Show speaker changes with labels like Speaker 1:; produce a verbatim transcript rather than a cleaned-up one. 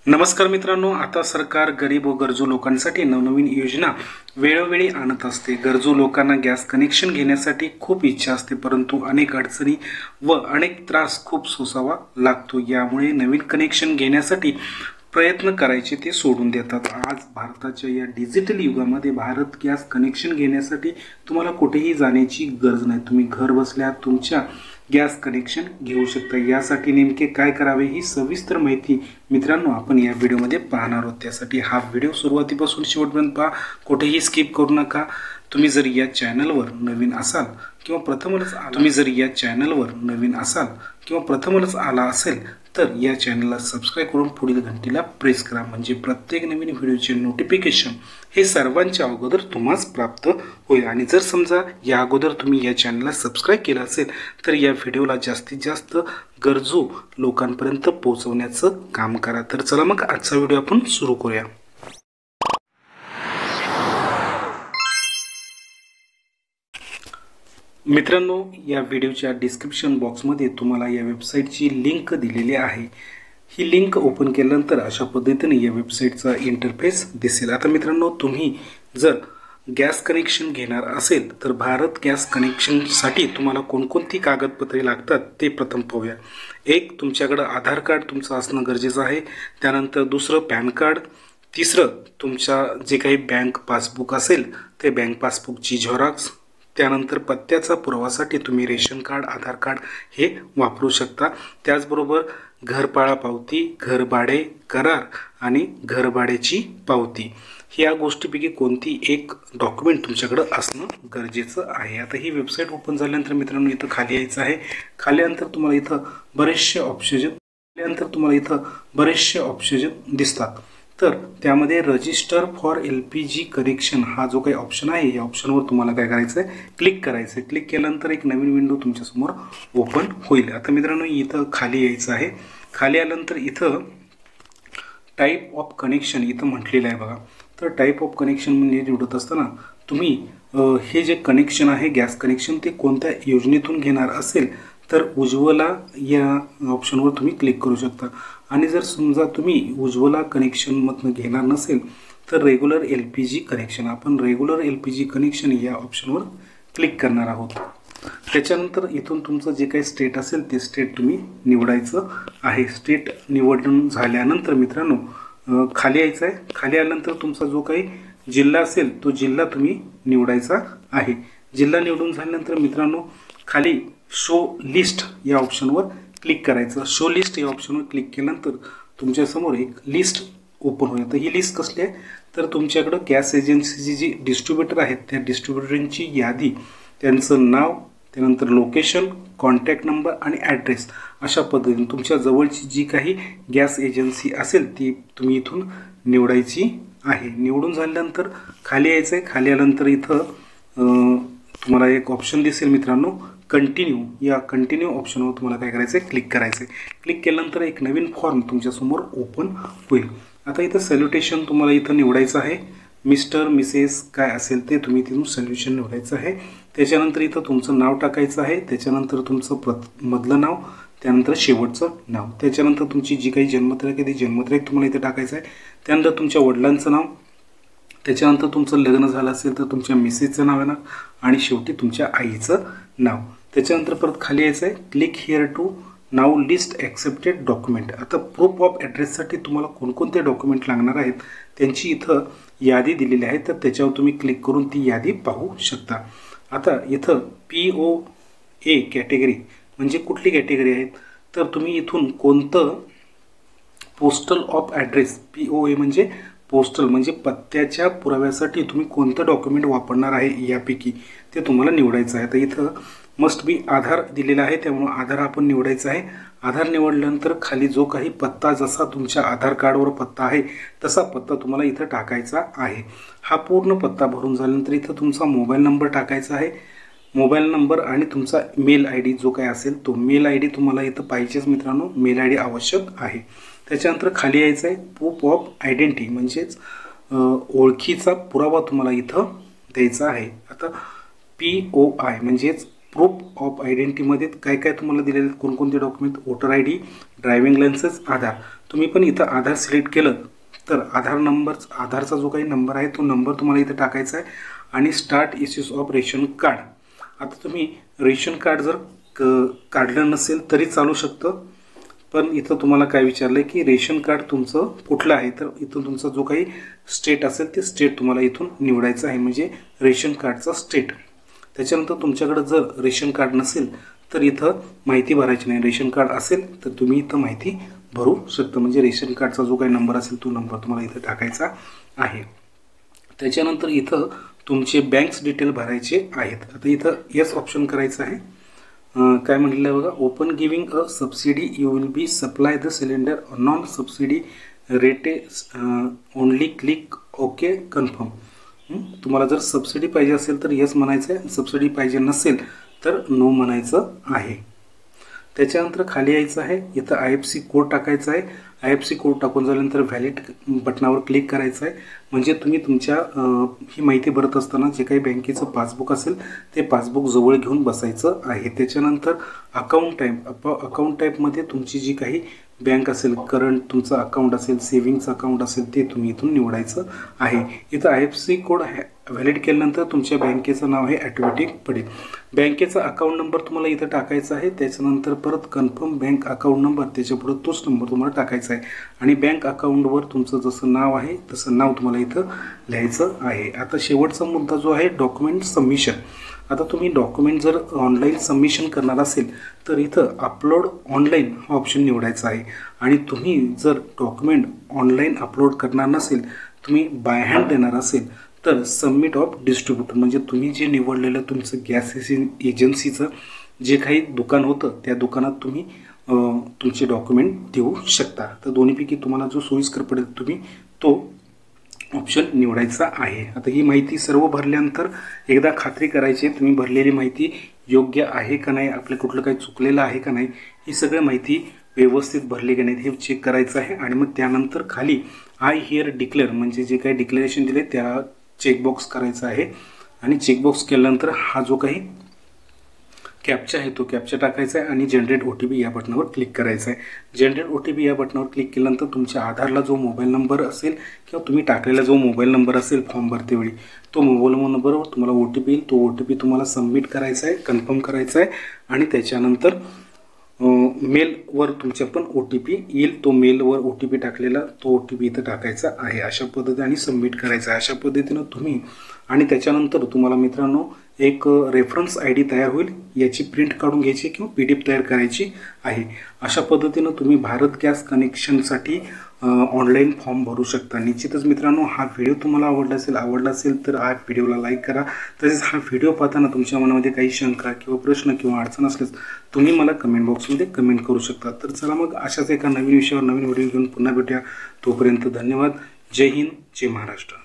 Speaker 1: नमस्कार मित्रांनो, आता सरकार गरीब व गरजू लोकांसाठी नवनवीन योजना वेळोवेळी आणत असते। गरजू लोकांना गॅस कनेक्शन घेण्यासाठी खूप इच्छा असते, परंतु अनेक अडचणी व अनेक त्रास खूप सोसावा लागतो। यामुळे नवीन कनेक्शन घेण्यासाठी प्रयत्न करायचे ते सोडून देतात। आज भारताच्या या डिजिटल युगामध्ये भारत गॅस कनेक्शन घेण्यासाठी तुम्हाला कुठेही जाण्याची गरज नाही। तुम्ही घर बसल्या तुमच्या गॅस कनेक्शन घेऊ शकता। यासाठी नेमके काय करावे ही सविस्तर माहिती मित्रांनो आपण या व्हिडिओमध्ये पाहणार आहोत। त्यासाठी हा व्हिडिओ सुरुवातीपासून शेवटपर्यंत पहा, कुठेही स्किप करू नका। तुम्ही जर या चॅनलवर नवीन असाल किंवा प्रथमच तुम्ही जर या चॅनलवर नवीन असाल किंवा प्रथमच आला असेल तर या चॅनलला सबस्क्राइब करून पुढील घंटीला प्रेस करा, म्हणजे प्रत्येक नवीन व्हिडिओचे नोटिफिकेशन हे सर्वांच्या अगोदर तुम्हास प्राप्त होईल। आणि जर समजा या अगोदर तुम्ही या चॅनलला सबस्क्राइब केलं असेल तर या व्हिडिओला जास्तीत जास्त गरजू लोकांपर्यंत पोहोचवण्याचं काम करा। तर चला मग आजचा व्हिडिओ आपण सुरू करूया। मित्रांनो, या व्हिडिओच्या डिस्क्रिप्शन बॉक्समध्ये तुम्हाला या वेबसाईटची लिंक दिलेली आहे। ही लिंक ओपन केल्यानंतर अशा पद्धतीने या वेबसाईटचा इंटरफेस दिसेल। आता मित्रांनो, तुम्ही जर गॅस कनेक्शन घेणार असेल तर भारत गॅस कनेक्शनसाठी तुम्हाला कोणकोणती कागदपत्रे लागतात ते प्रथम पाहूया। एक, तुमच्याकडे आधार कार्ड तुमचं असणं गरजेचं आहे। त्यानंतर दुसरं पॅन कार्ड। तिसरं, तुमच्या जे काही बँक पासबुक असेल ते बँक पासबुकची झेरॉक्स। त्यानंतर पत्त्याचा पुरावासाठी तुम्ही रेशन कार्ड, आधार कार्ड हे वापरू शकता। त्याचबरोबर घरपाळा पावती, घरभाडे करार आणि घरभाड्याची पावती, ह्या गोष्टीपैकी कोणती एक डॉक्युमेंट तुमच्याकडे असणं गरजेचं आहे। आता ही वेबसाईट ओपन झाल्यानंतर मित्रांनो इथं खाली यायचं आहे। खाली आल्यानंतर तुम्हाला इथं बरेचसे ऑप्शन खाल्यानंतर तुम्हाला इथं बरेचसे ऑप्शन दिसतात। तर त्यामध्ये register for L P G connection हा जो काही ऑप्शन आहे या ऑप्शनवर तुम्हाला काय करायचं आहे, क्लिक करायचं आहे। क्लिक केल्यानंतर एक नवीन विंडो तुमच्यासमोर ओपन होईल। आता मित्रांनो इथं खाली यायचं आहे। खाली आल्यानंतर इथं टाईप ऑफ कनेक्शन इथं म्हटलेलं आहे बघा। तर टाईप ऑफ कनेक्शन म्हणजे निवडत असताना तुम्ही हे जे कनेक्शन आहे गॅस कनेक्शन ते कोणत्या योजनेतून घेणार असेल तर उज्ज्वला या ऑप्शनवर तुम्ही क्लिक करू शकता। आणि जर समजा तुम्ही उज्ज्वला कनेक्शनमधून घेणार नसेल तर regular L P G connection, आपण regular L P G connection या ऑप्शनवर क्लिक करणार आहोत। त्याच्यानंतर इथून तुमचं जे काही स्टेट असेल ते स्टेट तुम्ही निवडायचं आहे। स्टेट निवडून झाल्यानंतर मित्रांनो खाली यायचं आहे। खाली आल्यानंतर तुमचा जो काही जिल्हा असेल तो जिल्हा तुम्ही निवडायचा आहे। जिल्हा निवडून झाल्यानंतर मित्रांनो खाली शो लिस्ट या ऑप्शनवर क्लिक करायचं। शो लिस्ट या ऑप्शनवर क्लिक केल्यानंतर तुमच्यासमोर एक लिस्ट ओपन होईल। तर ही लिस्ट कसली आहे तर तुमच्याकडे गॅस एजन्सीची जी डिस्ट्रीब्युटर आहेत त्या डिस्ट्रीब्युटरची यादी, त्यांचं नाव, त्यानंतर लोकेशन, कॉन्टॅक्ट नंबर आणि ॲड्रेस अशा पद्धतीने तुमच्या जवळची जी काही गॅस एजन्सी असेल ती तुम्ही इथून निवडायची आहे। निवडून झाल्यानंतर खाली यायचं आहे। खाली आल्यानंतर इथं तुम्हाला एक ऑप्शन दिसेल मित्रांनो, कंटिन्यू। या कंटिन्यू ऑप्शनवर तुम्हाला काय करायचं आहे, क्लिक करायचं आहे। क्लिक केल्यानंतर एक नवीन फॉर्म तुमच्यासमोर ओपन होईल। आता इथं सॅल्युटेशन तुम्हाला इथं निवडायचं आहे। मिस्टर, मिसेस काय असेल ते तुम्ही तिथून सॉल्युशन निवडायचं आहे। त्याच्यानंतर इथं तुमचं नाव टाकायचं आहे। त्याच्यानंतर तुमचं प्रथ मधलं नाव, त्यानंतर शेवटचं नाव, त्याच्यानंतर तुमची जी काही जन्मतारीख आहे ती जन्मतारीख तुम्हाला इथे टाकायचं आहे। त्यानंतर तुमच्या वडिलांचं नाव, त्याच्यानंतर तुमचं लग्न झालं असेल तर तुमच्या मिसेसचं नाव येणार आणि शेवटी तुमच्या आईचं नाव। त्याच्यानंतर परत खाली यायचं आहे। Click here to know list accepted document. आता प्रूफ ऑफ ॲड्रेससाठी तुम्हाला कोणकोणते डॉक्युमेंट लागणार आहेत त्यांची इथं यादी दिलेली आहे, तर त्याच्यावर तुम्ही क्लिक करून ती यादी पाहू शकता। आता इथं पी ओ ए कॅटेगरी म्हणजे कुठली कॅटेगरी आहेत तर तुम्ही इथून कोणतं postal of address, P O A म्हणजे पोस्टल म्हणजे पत्त्याच्या पुराव्यासाठी तुम्ही कोणतं डॉक्युमेंट वापरणार आहे यापैकी ते तुम्हाला निवडायचं आहे। तर इथं मस्ट बी आधार दिलेला आहे, त्यामुळे आधार आपण निवडायचं आहे। आधार निवडल्यानंतर खाली जो काही पत्ता जसा तुमच्या आधार कार्डवर पत्ता आहे तसा पत्ता तुम्हाला इथं टाकायचा आहे। हा पूर्ण पत्ता भरून झाल्यानंतर इथं तुमचा मोबाईल नंबर टाकायचा आहे। मोबाईल नंबर आणि तुमचा मेल आय डी जो काही असेल तो मेल आय डी तुम्हाला इथं पाहिजेच मित्रांनो, मेल आय डी आवश्यक आहे। त्याच्यानंतर खाली यायचं आहे। प्रूफ ऑफ आयडेंटिटी म्हणजेच ओळखीचा पुरावा तुम्हाला इथं द्यायचा आहे। आता पी ओ आय म्हणजेच प्रूफ ऑफ आयडेंटिटीमध्ये काय काय तुम्हाला दिलेले आहेत, कोणकोणते document, voter I D, driving licence, Aadhaar. तुम्ही पण इथं आधार सिलेक्ट केलं तर आधार नंबर, आधारचा जो काही नंबर आहे तो नंबर तुम्हाला इथं टाकायचा आहे आणि start issues of ration card. आता तुम्ही रेशन कार्ड जर क काढलं नसेल तरी चालू शकतं, पण इथं तुम्हाला काय विचारलं आहे की रेशन कार्ड तुमचं कुठलं आहे, तर इथून तुमचा जो काही स्टेट असेल ते स्टेट तुम्हाला इथून निवडायचं आहे, म्हणजे रेशन कार्डचा स्टेट. त्याच्यानंतर तुमच्याकडे जर रेशन कार्ड नसेल तर इथं माहिती भरायची नाही. रेशन कार्ड असेल तर तुम्ही इथं माहिती भरू शकता, म्हणजे रेशन कार्डचा जो काही नंबर असेल तो नंबर तुम्हाला इथं टाकायचा आहे. त्याच्यानंतर इथं तुमचे बँक्स डिटेल भरायचे आहेत. आता इथं येस ऑप्शन करायचं आहे. काय म्हटलेलं आहे बघा, open giving a subsidy you will be supply the cylinder non subsidy rate only click okay confirm. तुम्हाला जर सबसिडी पाहिजे असेल तर येस म्हणायचं आहे, सबसिडी पाहिजे नसेल तर नो म्हणायचं आहे. त्याच्यानंतर खाली यायचं आहे, इथं आय एफ सी कोड टाकायचा आहे. आय एफ सी कोड टाकून झाल्यानंतर व्हॅलिड बटनावर क्लिक करायचं आहे, म्हणजे तुम्ही तुमच्या ही माहिती भरत असताना जे काही बँकेचं पासबुक असेल ते पासबुक जवळ घेऊन बसायचं आहे. त्याच्यानंतर अकाउंट टाईप, अकाउंट टाईपमध्ये तुमची जी काही बँक असेल, करंट तुमचं अकाउंट असेल, सेव्हिंग्स अकाउंट असेल ते तुम्ही इथून निवडायचं आहे. इथं I F C code valid केल्यानंतर तुमच्या बँकेचं नाव हे ॲटोमॅटिक पडेल. बँकेचा अकाउंट नंबर तुम्हाला इथं टाकायचा आहे. त्याच्यानंतर परत कन्फर्म बँक अकाउंट नंबर, त्याच्यापुढे तोच नंबर तुम्हाला टाकायचा आहे आणि बँक अकाउंटवर तुमचं जसं नाव आहे तसं नाव तुम्हाला इथं लिहायचं आहे. आता शेवटचा मुद्दा जो आहे डॉक्युमेंट सबमिशन. आता तुम्ही डॉक्युमेंट जर ऑनलाईन सबमिशन करणार असेल तर इथं अपलोड ऑनलाईन हा ऑप्शन निवडायचा आहे आणि तुम्ही जर डॉक्युमेंट ऑनलाईन अपलोड करणार नसेल, तुम्ही बाय हँड देणार असेल तर सबमिट ऑफ डिस्ट्रीब्युटर, म्हणजे तुम्ही जे निवडलेलं तुमचं गॅस एजन्सीचं जे काही दुकान होतं त्या दुकानात तुम्ही तुमचे डॉक्युमेंट देऊ शकता. तर दोन्हीपैकी तुम्हाला जो सोयीस्कर पडेल तुम्ही तो ऑप्शन निवडायचा आहे. आता ही माहिती सर्व भरल्यानंतर एकदा खात्री करायची तुम्ही भरलेली माहिती योग्य आहे का नाही, आपलं कुठलं काही चुकलेलं आहे का नाही, ही सगळी माहिती व्यवस्थित भरली की नाही हे चेक करायचं आहे. आणि मग त्यानंतर खाली आय हिअर डिक्लेअर, म्हणजे जे काही डिक्लेरेशन दिले त्या चेकबॉक्स करायचा आहे आणि चेकबॉक्स केल्यानंतर हा जो काही कॅप्चा आहे तो कॅप्चा टाकायचा आहे आणि जनरेट ओ टी पी या बटनावर क्लिक करायचं आहे. जनरेट ओ टी पी या बटनावर क्लिक केल्यानंतर तुमच्या आधारला जो मोबाईल नंबर असेल किंवा तुम्ही टाकलेला जो मोबाईल नंबर असेल फॉर्म भरतेवेळी तो मोबाईल नंबरवर तुम्हाला ओ टी पी येईल. तो ओ टी पी तुम्हाला सबमिट करायचा आहे, कन्फर्म करायचा आहे आणि त्याच्यानंतर मेलवर तुमच्या पण ओ टी पी येईल. तो मेलवर ओ टी पी टाकलेला तो ओ टी पी इथं टाकायचा आहे. अशा पद्धतीने सबमिट करायचं आहे. अशा पद्धतीनं तुम्ही आणि त्याच्यानंतर तुम्हाला मित्रांनो एक रेफरन्स आय डी तयार होईल, याची प्रिंट काढून घ्यायची किंवा पी डी एफ तयार करायची आहे. अशा पद्धतीनं तुम्ही भारत गॅस कनेक्शनसाठी ऑनलाईन फॉर्म भरू शकता. निश्चितच मित्रांनो हा व्हिडिओ तुम्हाला आवडला असेल आवडला असेल तर हा व्हिडिओला लाईक करा. तसेच हा व्हिडिओ पाहताना तुमच्या मनामध्ये काही शंका किंवा प्रश्न किंवा अडचण असल्यास तुम्ही मला कमेंट बॉक्समध्ये कमेंट करू शकता. तर चला मग अशाच एका नवीन विषयावर नवीन व्हिडिओ घेऊन पुन्हा भेटूया. तोपर्यंत धन्यवाद. जय हिंद, जय महाराष्ट्र.